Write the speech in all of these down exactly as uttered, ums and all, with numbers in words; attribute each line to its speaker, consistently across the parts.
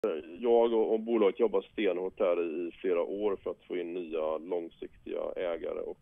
Speaker 1: Jag och, och bolaget jobbar stenhårt här i flera år för att få in nya långsiktiga ägare. Och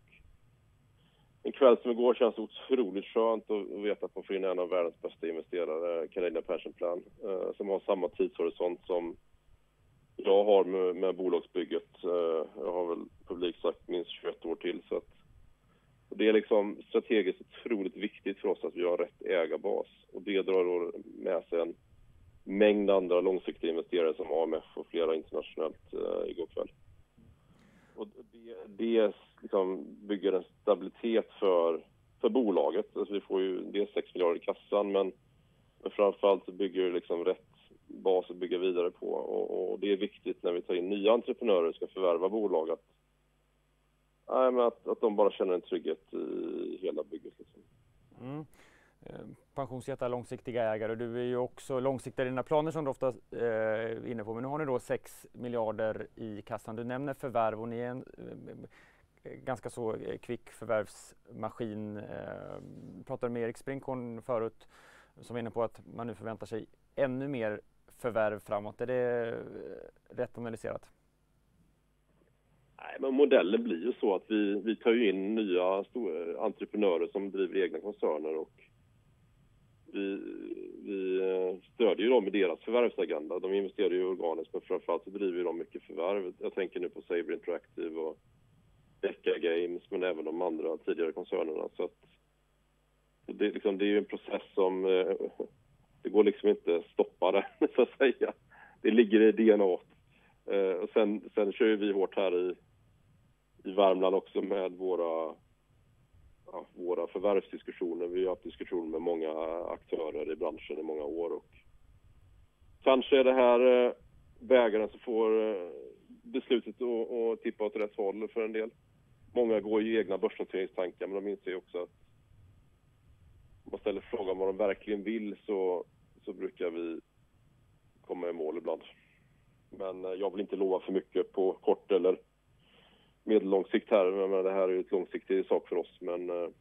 Speaker 1: en kväll som igår känns otroligt skönt att veta att man får in en av världens bästa investerare, Canadian Pension Plan, eh, som har samma tidshorisont som jag har med, med bolagsbygget. Eh, jag har väl publikt sagt minst tjugoett år till. Så att det är liksom strategiskt otroligt viktigt för oss att vi har rätt ägarbas. Och det drar med sig en mängd andra långsiktiga investerare som A M F och flera internationellt eh, igår kväll. Och det, det liksom bygger en stabilitet för, för bolaget. Alltså vi får ju, det är sex miljarder i kassan, men, men framförallt så bygger det liksom rätt bas att bygga vidare på. Och, och det är viktigt när vi tar in nya entreprenörer ska förvärva bolag att, nej, men att, att de bara känner en trygghet i hela bygget. Liksom.
Speaker 2: Mm. Pensionsjättar, långsiktiga ägare. Du är ju också långsiktiga i dina planer som du ofta är eh, inne på. Men nu har ni då sex miljarder i kassan. Du nämner förvärv och ni är en eh, ganska så kvick förvärvsmaskin. Eh, pratade med Erik Sprinchorn förut som var inne på att man nu förväntar sig ännu mer förvärv framåt. Är det rätt analyserat?
Speaker 1: Nej, men modellen blir ju så att vi, vi tar ju in nya stora entreprenörer som driver egna koncerner och vi, vi stödjer ju dem i deras förvärvsagenda. De investerar ju organiskt, men framförallt så driver de mycket förvärv. Jag tänker nu på Saber Interactive och Decca Games, men även de andra tidigare koncernerna. Så att det, liksom, det är ju en process som det går liksom inte stoppa det, så att säga. Det ligger i D N A. Och sen, sen kör vi hårt här i i Värmland också med våra, ja, våra förvärvsdiskussioner. Vi har haft diskussioner med många aktörer i branschen i många år. Och kanske är det här eh, vägarna som får eh, beslutet att, att tippa åt rätt håll för en del. Många går ju egna börsnoteringstankar, men de inser ju också att om man ställer frågan vad de verkligen vill så, så brukar vi komma i mål ibland. Men eh, jag vill inte lova för mycket på kort eller medellång sikt här, men det här är ju ett långsiktigt sak för oss, men eh,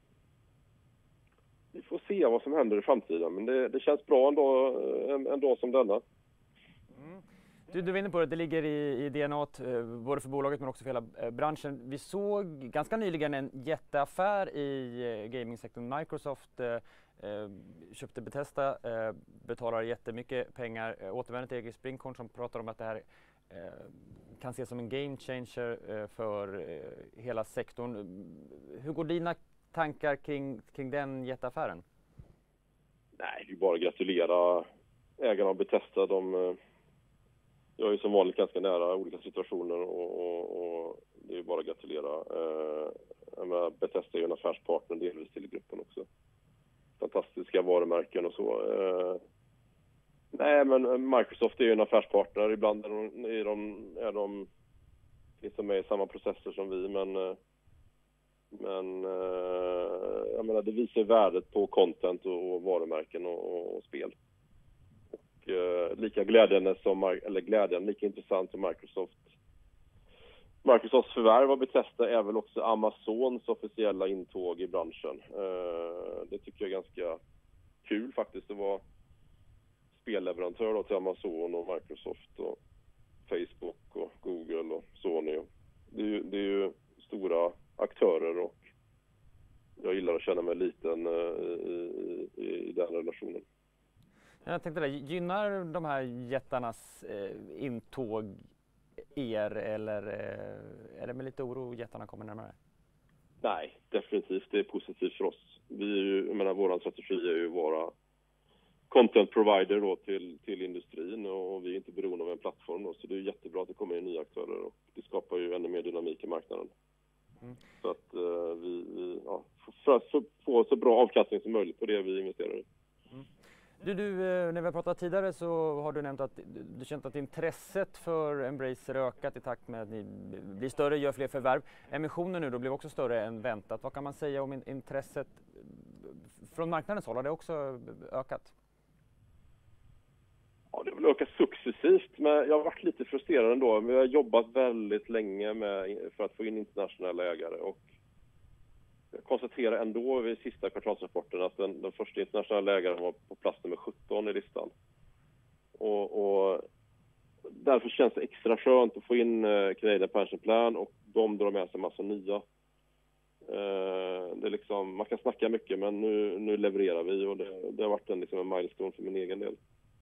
Speaker 1: vi får se vad som händer i framtiden, men det, det känns bra en dag, en, en dag som denna.
Speaker 2: Mm. Du, du var inne på det, det ligger i, i D N A eh, både för bolaget men också för hela eh, branschen. Vi såg ganska nyligen en jätteaffär i eh, gamingsektorn. Microsoft eh, eh, köpte Bethesda, eh, betalar jättemycket pengar. Eh, återvänder till Erik Sprinchorn som pratar om att det här eh, kan ses som en game changer eh, för eh, hela sektorn. Hur går dina tankar kring, kring den jätteaffären?
Speaker 1: Nej, det är bara att gratulera ägarna av Bethesda. De, eh, jag är ju som vanligt ganska nära olika situationer och, och, och det är bara att gratulera. Eh, jag menar, Bethesda är ju en affärspartner delvis till gruppen också. Fantastiska varumärken och så. Eh, Nej, men Microsoft är ju en affärspartner. Ibland är de, är de, är de liksom med i samma processer som vi, men, men jag menar, det visar värdet på content och varumärken och, och spel. Och eh, lika glädjande som, eller glädjande, lika intressant som Microsoft. Microsofts förvärv av Bethesda är väl också Amazons officiella intåg i branschen. Eh, det tycker jag är ganska kul faktiskt. Det var spelleverantör då till Amazon och Microsoft och Facebook och Google och Sony. Det är ju, det är ju stora aktörer och jag gillar att känna mig liten i, i, i den relationen.
Speaker 2: Jag tänkte det, gynnar de här jättarnas eh, intåg er eller eh, är det med lite oro jättarna kommer närmare?
Speaker 1: Nej, definitivt. Det är positivt för oss. Vi är ju, jag menar, vår strategi är ju att vara content provider då till, till industrin och vi är inte beroende av en plattform då, så det är jättebra att det kommer in nya aktörer och det skapar ju ännu mer dynamik i marknaden. Mm. Så att uh, vi, vi ja, för att få så bra avkastning som möjligt på det vi investerar i.
Speaker 2: Mm. Du, du, när vi har pratat tidigare så har du nämnt att du känt att intresset för Embracer ökat i takt med att ni blir större, gör fler förvärv. Emissionen nu då blev också större än väntat. Vad kan man säga om intresset från marknadens håll? Har det också ökat?
Speaker 1: Ja, det har väl ökat successivt, men jag har varit lite frustrerad ändå. Vi har jobbat väldigt länge med, för att få in internationella ägare och jag konstaterar ändå vid sista kvartalsrapporten att den, den första internationella ägaren var på plats nummer sjutton i listan. Och, och därför känns det extra skönt att få in uh, Canadian Pension Plan, och de drar med sig en massa nya. Uh, det är liksom, man kan snacka mycket, men nu, nu levererar vi, och det, det har varit en, liksom en milestone för min egen del.